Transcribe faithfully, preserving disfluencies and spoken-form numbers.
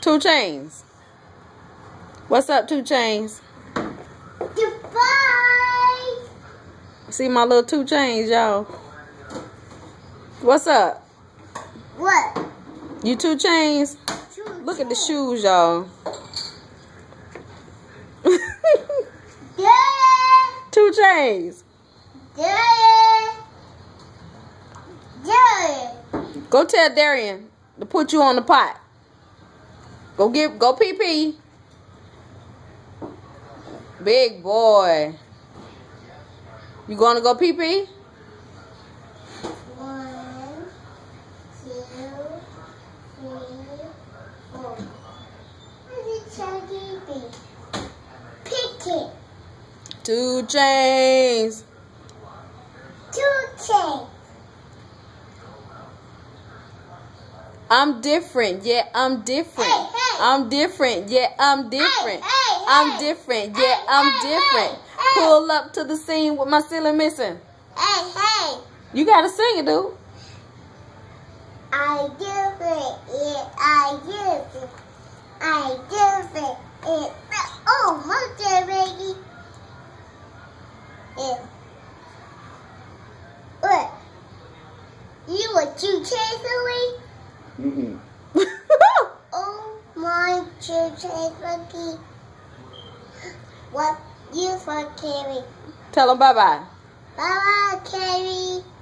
Two Chainz. What's up, Two Chainz? Goodbye. See my little Two Chainz, y'all. What's up? What? You Two Chainz? Two Look at the chains. shoes, y'all. Yeah. Two Chainz. Yeah. Yeah. Go tell Darian to put you on the pot. Go get, go pee pee. Big boy. You gonna go pee pee? One, two, three, four. Where's the chunky bee? Pick it. Two Chainz. Two chains. I'm different. Yeah, I'm different. Hey, hey. I'm different. Yeah, I'm different. Hey, hey, I'm hey. different. Hey, Yeah, I'm hey, different. hey, hey. Pull up to the scene with my ceiling missing. Hey, hey. You gotta sing it, dude. I different. Yeah, I different. I different. Yeah. Oh, monkey baby. Yeah. What? You want two chains away? Mm-mm. Oh my two chains monkey. What you for Carrie? Tell him bye-bye. Bye bye Carrie.